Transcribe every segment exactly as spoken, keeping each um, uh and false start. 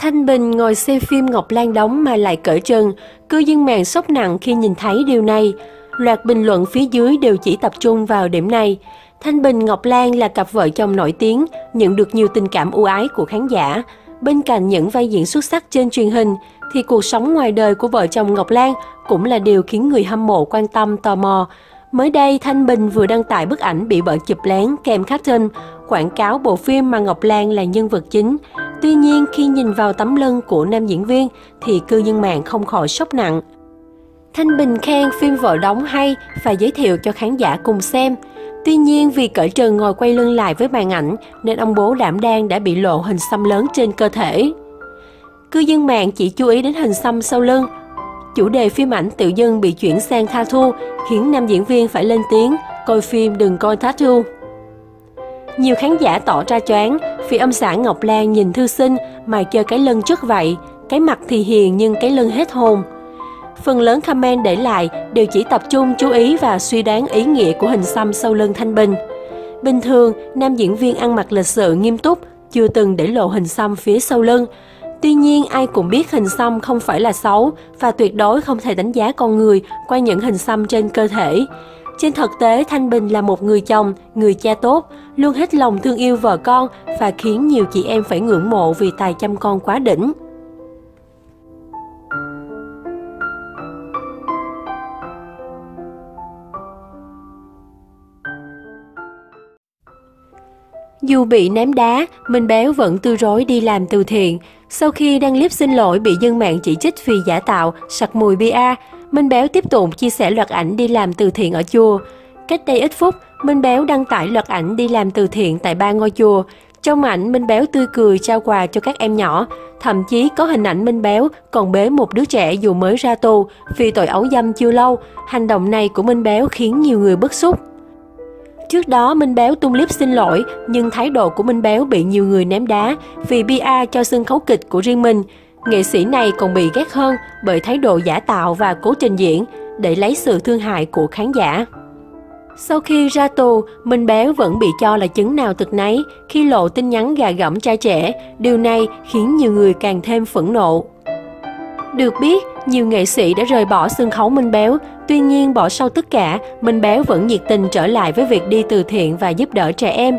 Thanh Bình ngồi xem phim Ngọc Lan đóng mà lại cởi trần, cư dân mạng sốc nặng khi nhìn thấy điều này. Loạt bình luận phía dưới đều chỉ tập trung vào điểm này. Thanh Bình Ngọc Lan là cặp vợ chồng nổi tiếng, nhận được nhiều tình cảm ưu ái của khán giả. Bên cạnh những vai diễn xuất sắc trên truyền hình, thì cuộc sống ngoài đời của vợ chồng Ngọc Lan cũng là điều khiến người hâm mộ quan tâm tò mò. Mới đây, Thanh Bình vừa đăng tải bức ảnh bị vợ chụp lén kèm caption quảng cáo bộ phim mà Ngọc Lan là nhân vật chính. Tuy nhiên, khi nhìn vào tấm lưng của nam diễn viên thì cư dân mạng không khỏi sốc nặng. Thanh Bình khen phim vợ đóng hay và giới thiệu cho khán giả cùng xem. Tuy nhiên, vì cởi trần ngồi quay lưng lại với màn ảnh nên ông bố đảm đang đã bị lộ hình xăm lớn trên cơ thể. Cư dân mạng chỉ chú ý đến hình xăm sau lưng. Chủ đề phim ảnh tự dưng bị chuyển sang tattoo khiến nam diễn viên phải lên tiếng coi phim đừng coi tattoo. Nhiều khán giả tỏ ra choáng vì ông xã Ngọc Lan nhìn thư sinh mà chơi cái lưng chất vậy, cái mặt thì hiền nhưng cái lưng hết hồn. Phần lớn comment để lại đều chỉ tập trung chú ý và suy đoán ý nghĩa của hình xăm sau lưng Thanh Bình. Bình thường, nam diễn viên ăn mặc lịch sự nghiêm túc, chưa từng để lộ hình xăm phía sau lưng. Tuy nhiên, ai cũng biết hình xăm không phải là xấu và tuyệt đối không thể đánh giá con người qua những hình xăm trên cơ thể. Trên thực tế, Thanh Bình là một người chồng, người cha tốt, luôn hết lòng thương yêu vợ con và khiến nhiều chị em phải ngưỡng mộ vì tài chăm con quá đỉnh. Dù bị ném đá, Minh Béo vẫn tươi rói đi làm từ thiện. Sau khi đăng clip xin lỗi bị dân mạng chỉ trích vì giả tạo, sặc mùi pê e, Minh Béo tiếp tục chia sẻ loạt ảnh đi làm từ thiện ở chùa. Cách đây ít phút, Minh Béo đăng tải loạt ảnh đi làm từ thiện tại ba ngôi chùa. Trong ảnh, Minh Béo tươi cười trao quà cho các em nhỏ. Thậm chí có hình ảnh Minh Béo còn bế một đứa trẻ dù mới ra tù vì tội ấu dâm chưa lâu. Hành động này của Minh Béo khiến nhiều người bức xúc. Trước đó, Minh Béo tung clip xin lỗi, nhưng thái độ của Minh Béo bị nhiều người ném đá vì pê e cho sân khấu kịch của riêng mình. Nghệ sĩ này còn bị ghét hơn bởi thái độ giả tạo và cố trình diễn để lấy sự thương hại của khán giả. Sau khi ra tù, Minh Béo vẫn bị cho là chứng nào thực nấy khi lộ tin nhắn gà gẫm trai trẻ. Điều này khiến nhiều người càng thêm phẫn nộ. Được biết, nhiều nghệ sĩ đã rời bỏ sân khấu Minh Béo. Tuy nhiên, bỏ sau tất cả, Minh Béo vẫn nhiệt tình trở lại với việc đi từ thiện và giúp đỡ trẻ em.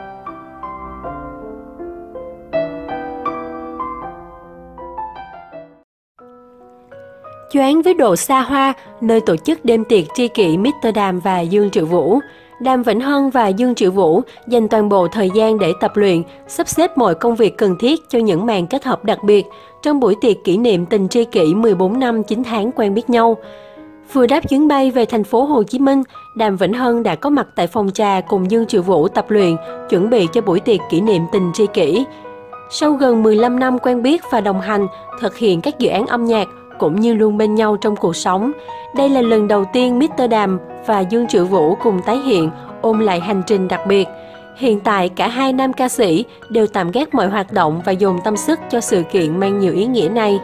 Choáng với độ xa hoa, nơi tổ chức đêm tiệc tri kỷ mít tơ Đàm và Dương Triệu Vũ. Đàm Vĩnh Hưng và Dương Triệu Vũ dành toàn bộ thời gian để tập luyện, sắp xếp mọi công việc cần thiết cho những màn kết hợp đặc biệt trong buổi tiệc kỷ niệm tình tri kỷ mười bốn năm chín tháng quen biết nhau. Vừa đáp chuyến bay về thành phố Hồ Chí Minh, Đàm Vĩnh Hưng đã có mặt tại phòng trà cùng Dương Triệu Vũ tập luyện, chuẩn bị cho buổi tiệc kỷ niệm tình tri kỷ. Sau gần mười lăm năm quen biết và đồng hành, thực hiện các dự án âm nhạc, cũng như luôn bên nhau trong cuộc sống, đây là lần đầu tiên mít tơ Đàm và Dương Triệu Vũ cùng tái hiện, ôn lại hành trình đặc biệt. Hiện tại, cả hai nam ca sĩ đều tạm gác mọi hoạt động và dồn tâm sức cho sự kiện mang nhiều ý nghĩa này.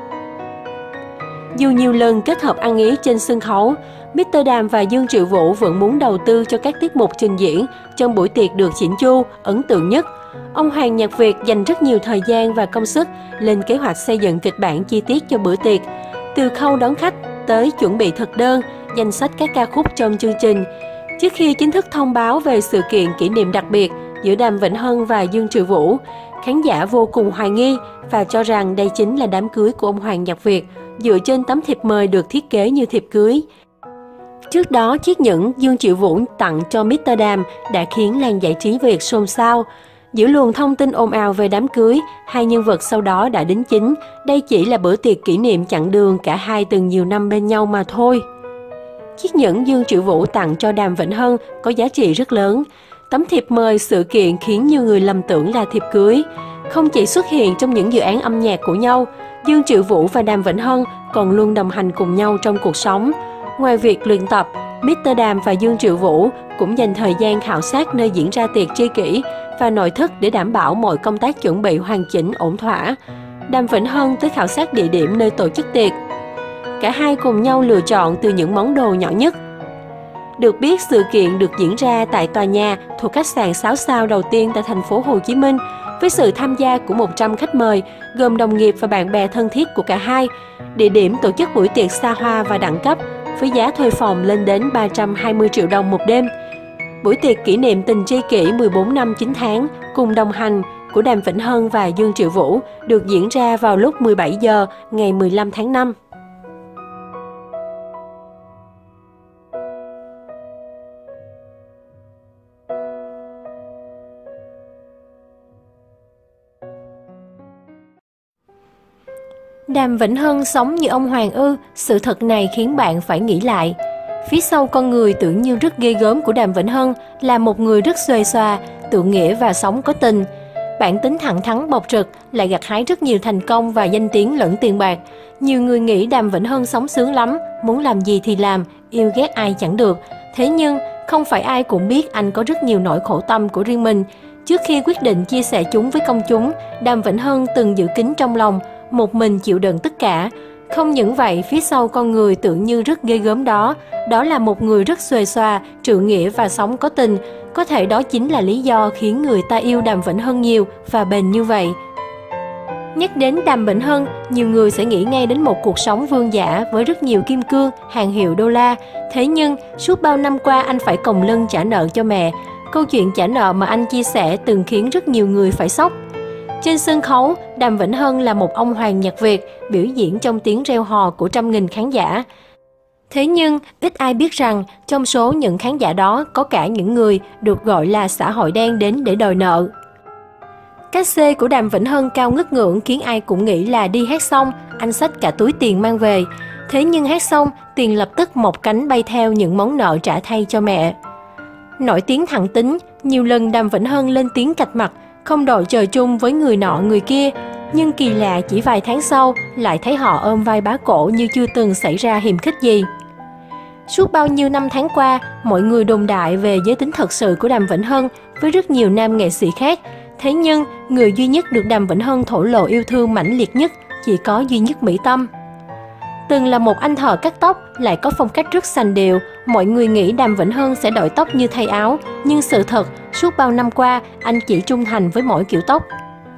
Dù nhiều lần kết hợp ăn ý trên sân khấu, mít tơ Đàm và Dương Triệu Vũ vẫn muốn đầu tư cho các tiết mục trình diễn trong buổi tiệc được chỉnh chu, ấn tượng nhất. Ông Hoàng Nhạc Việt dành rất nhiều thời gian và công sức lên kế hoạch xây dựng kịch bản chi tiết cho bữa tiệc, từ khâu đón khách tới chuẩn bị thực đơn, danh sách các ca khúc trong chương trình. Trước khi chính thức thông báo về sự kiện kỷ niệm đặc biệt giữa Đàm Vĩnh Hưng và Dương Triệu Vũ, khán giả vô cùng hoài nghi và cho rằng đây chính là đám cưới của ông Hoàng Nhạc Việt dựa trên tấm thiệp mời được thiết kế như thiệp cưới. Trước đó, chiếc nhẫn Dương Triệu Vũ tặng cho mít tơ Đàm đã khiến làng giải trí Việt xôn xao. Giữa luồng thông tin ồn ào về đám cưới, hai nhân vật sau đó đã đính chính, đây chỉ là bữa tiệc kỷ niệm chặng đường cả hai từng nhiều năm bên nhau mà thôi. Chiếc nhẫn Dương Triệu Vũ tặng cho Đàm Vĩnh Hưng có giá trị rất lớn. Tấm thiệp mời sự kiện khiến nhiều người lầm tưởng là thiệp cưới. Không chỉ xuất hiện trong những dự án âm nhạc của nhau, Dương Triệu Vũ và Đàm Vĩnh Hưng còn luôn đồng hành cùng nhau trong cuộc sống. Ngoài việc luyện tập, mít tơ Đàm và Dương Triệu Vũ cũng dành thời gian khảo sát nơi diễn ra tiệc tri kỷ và nội thất để đảm bảo mọi công tác chuẩn bị hoàn chỉnh ổn thỏa. Đàm Vĩnh Hưng tới khảo sát địa điểm nơi tổ chức tiệc. Cả hai cùng nhau lựa chọn từ những món đồ nhỏ nhất. Được biết, sự kiện được diễn ra tại tòa nhà thuộc khách sạn sáu sao đầu tiên tại thành phố Hồ Chí Minh với sự tham gia của một trăm khách mời, gồm đồng nghiệp và bạn bè thân thiết của cả hai. Địa điểm tổ chức buổi tiệc xa hoa và đẳng cấp, với giá thuê phòng lên đến ba trăm hai mươi triệu đồng một đêm. Buổi tiệc kỷ niệm tình tri kỷ mười bốn năm chín tháng cùng đồng hành của Đàm Vĩnh Hưng và Dương Triệu Vũ được diễn ra vào lúc mười bảy giờ ngày mười lăm tháng năm. Đàm Vĩnh Hưng sống như ông Hoàng ư, sự thật này khiến bạn phải nghĩ lại. Phía sau con người tưởng như rất ghê gớm của Đàm Vĩnh Hưng là một người rất xuề xòa, tự nghĩa và sống có tình. Bản tính thẳng thắn bộc trực, lại gặt hái rất nhiều thành công và danh tiếng lẫn tiền bạc. Nhiều người nghĩ Đàm Vĩnh Hưng sống sướng lắm, muốn làm gì thì làm, yêu ghét ai chẳng được. Thế nhưng, không phải ai cũng biết anh có rất nhiều nỗi khổ tâm của riêng mình. Trước khi quyết định chia sẻ chúng với công chúng, Đàm Vĩnh Hưng từng giữ kín trong lòng, một mình chịu đựng tất cả. Không những vậy, phía sau con người tưởng như rất ghê gớm đó, đó là một người rất xuề xòa, trượng nghĩa và sống có tình. Có thể đó chính là lý do khiến người ta yêu Đàm Vĩnh Hưng nhiều và bền như vậy. Nhắc đến Đàm Vĩnh Hưng, nhiều người sẽ nghĩ ngay đến một cuộc sống vương giả với rất nhiều kim cương, hàng hiệu đô la. Thế nhưng, suốt bao năm qua anh phải còng lưng trả nợ cho mẹ. Câu chuyện trả nợ mà anh chia sẻ từng khiến rất nhiều người phải sốc. Trên sân khấu, Đàm Vĩnh Hưng là một ông hoàng nhạc Việt, biểu diễn trong tiếng reo hò của trăm nghìn khán giả. Thế nhưng, ít ai biết rằng, trong số những khán giả đó có cả những người được gọi là xã hội đen đến để đòi nợ. Cách xê của Đàm Vĩnh Hưng cao ngất ngưỡng khiến ai cũng nghĩ là đi hát xong, anh xách cả túi tiền mang về. Thế nhưng hát xong, tiền lập tức mọc cánh bay theo những món nợ trả thay cho mẹ. Nổi tiếng thẳng tính, nhiều lần Đàm Vĩnh Hưng lên tiếng cạch mặt, không đội trời chung với người nọ người kia. Nhưng kỳ lạ chỉ vài tháng sau, lại thấy họ ôm vai bá cổ như chưa từng xảy ra hiềm khích gì. Suốt bao nhiêu năm tháng qua, mọi người đồn đại về giới tính thật sự của Đàm Vĩnh Hưng với rất nhiều nam nghệ sĩ khác. Thế nhưng, người duy nhất được Đàm Vĩnh Hưng thổ lộ yêu thương mãnh liệt nhất chỉ có duy nhất Mỹ Tâm. Từng là một anh thợ cắt tóc, lại có phong cách rất sành điệu, mọi người nghĩ Đàm Vĩnh Hưng sẽ đổi tóc như thay áo. Nhưng sự thật, suốt bao năm qua, anh chỉ trung thành với mỗi kiểu tóc.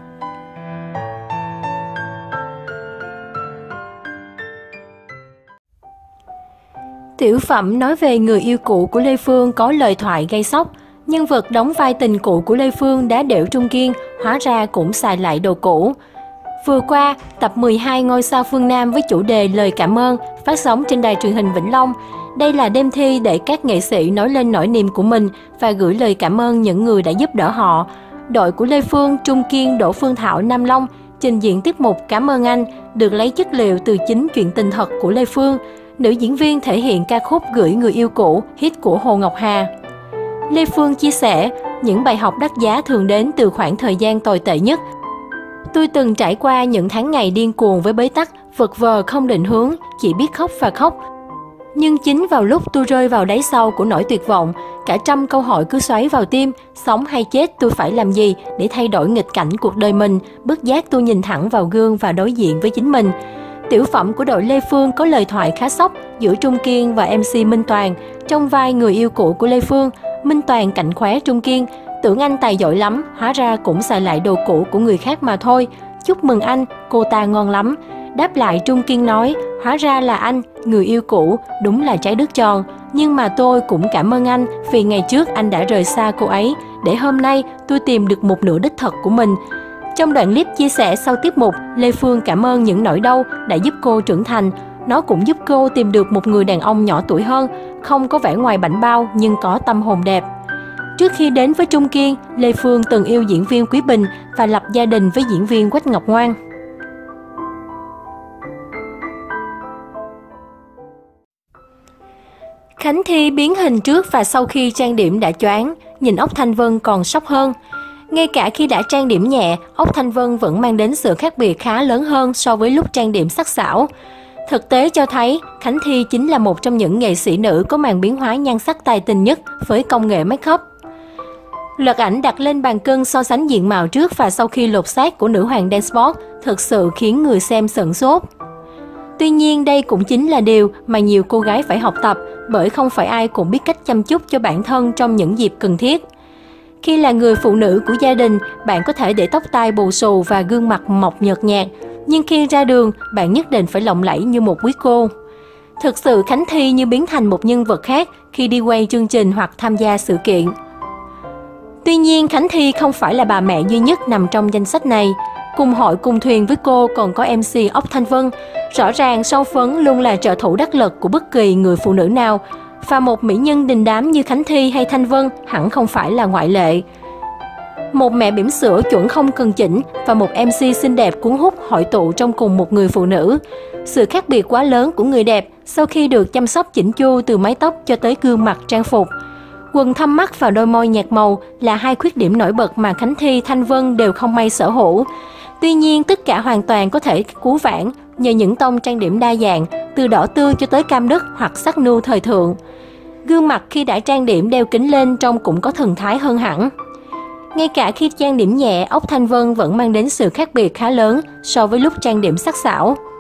Tiểu phẩm nói về người yêu cũ của Lê Phương có lời thoại gây sốc. Nhân vật đóng vai tình cũ của Lê Phương đá đểu Trung Kiên, hóa ra cũng xài lại đồ cũ. Vừa qua, tập mười hai Ngôi sao phương Nam với chủ đề Lời cảm ơn phát sóng trên đài truyền hình Vĩnh Long. Đây là đêm thi để các nghệ sĩ nói lên nỗi niềm của mình và gửi lời cảm ơn những người đã giúp đỡ họ. Đội của Lê Phương, Trung Kiên, Đỗ Phương Thảo, Nam Long trình diễn tiết mục Cảm ơn anh được lấy chất liệu từ chính chuyện tình thật của Lê Phương. Nữ diễn viên thể hiện ca khúc Gửi người yêu cũ, hit của Hồ Ngọc Hà. Lê Phương chia sẻ, những bài học đắt giá thường đến từ khoảng thời gian tồi tệ nhất. Tôi từng trải qua những tháng ngày điên cuồng với bế tắc, vật vờ không định hướng, chỉ biết khóc và khóc. Nhưng chính vào lúc tôi rơi vào đáy sâu của nỗi tuyệt vọng, cả trăm câu hỏi cứ xoáy vào tim, sống hay chết tôi phải làm gì để thay đổi nghịch cảnh cuộc đời mình, bất giác tôi nhìn thẳng vào gương và đối diện với chính mình. Tiểu phẩm của đội Lê Phương có lời thoại khá sốc giữa Trung Kiên và em xê Minh Toàn. Trong vai người yêu cũ của Lê Phương, Minh Toàn cạnh khóe Trung Kiên, tưởng anh tài giỏi lắm, hóa ra cũng xài lại đồ cũ của người khác mà thôi. Chúc mừng anh, cô ta ngon lắm. Đáp lại Trung Kiên nói, hóa ra là anh, người yêu cũ, đúng là trái đất tròn. Nhưng mà tôi cũng cảm ơn anh vì ngày trước anh đã rời xa cô ấy, để hôm nay tôi tìm được một nửa đích thật của mình. Trong đoạn clip chia sẻ sau tiết mục, Lê Phương cảm ơn những nỗi đau đã giúp cô trưởng thành. Nó cũng giúp cô tìm được một người đàn ông nhỏ tuổi hơn, không có vẻ ngoài bảnh bao nhưng có tâm hồn đẹp. Trước khi đến với Trung Kiên, Lê Phương từng yêu diễn viên Quý Bình và lập gia đình với diễn viên Quách Ngọc Ngoan. Khánh Thi biến hình trước và sau khi trang điểm đã choáng, nhìn Ốc Thanh Vân còn sốc hơn. Ngay cả khi đã trang điểm nhẹ, Ốc Thanh Vân vẫn mang đến sự khác biệt khá lớn hơn so với lúc trang điểm sắc sảo. Thực tế cho thấy, Khánh Thi chính là một trong những nghệ sĩ nữ có màn biến hóa nhan sắc tài tình nhất với công nghệ make up. Loạt ảnh đặt lên bàn cân so sánh diện mạo trước và sau khi lột xác của nữ hoàng dance sport thực sự khiến người xem sửng sốt. Tuy nhiên, đây cũng chính là điều mà nhiều cô gái phải học tập, bởi không phải ai cũng biết cách chăm chút cho bản thân trong những dịp cần thiết. Khi là người phụ nữ của gia đình, bạn có thể để tóc tai bù xù và gương mặt mọc nhợt nhạt, nhưng khi ra đường, bạn nhất định phải lộng lẫy như một quý cô. Thực sự Khánh Thi như biến thành một nhân vật khác khi đi quay chương trình hoặc tham gia sự kiện. Tuy nhiên, Khánh Thi không phải là bà mẹ duy nhất nằm trong danh sách này. Cùng hội cùng thuyền với cô còn có em xê Ốc Thanh Vân. Rõ ràng son phấn luôn là trợ thủ đắc lực của bất kỳ người phụ nữ nào, và một mỹ nhân đình đám như Khánh Thi hay Thanh Vân hẳn không phải là ngoại lệ. Một mẹ bỉm sữa chuẩn không cần chỉnh và một em xê xinh đẹp cuốn hút hội tụ trong cùng một người phụ nữ. Sự khác biệt quá lớn của người đẹp sau khi được chăm sóc chỉnh chu từ mái tóc cho tới gương mặt trang phục. Quầng thâm mắt và đôi môi nhạt màu là hai khuyết điểm nổi bật mà Khánh Thi, Thanh Vân đều không may sở hữu. Tuy nhiên, tất cả hoàn toàn có thể cứu vãn nhờ những tông trang điểm đa dạng, từ đỏ tươi cho tới cam đất hoặc sắc nưu thời thượng. Gương mặt khi đã trang điểm đeo kính lên trông cũng có thần thái hơn hẳn. Ngay cả khi trang điểm nhẹ, Ốc Thanh Vân vẫn mang đến sự khác biệt khá lớn so với lúc trang điểm sắc sảo.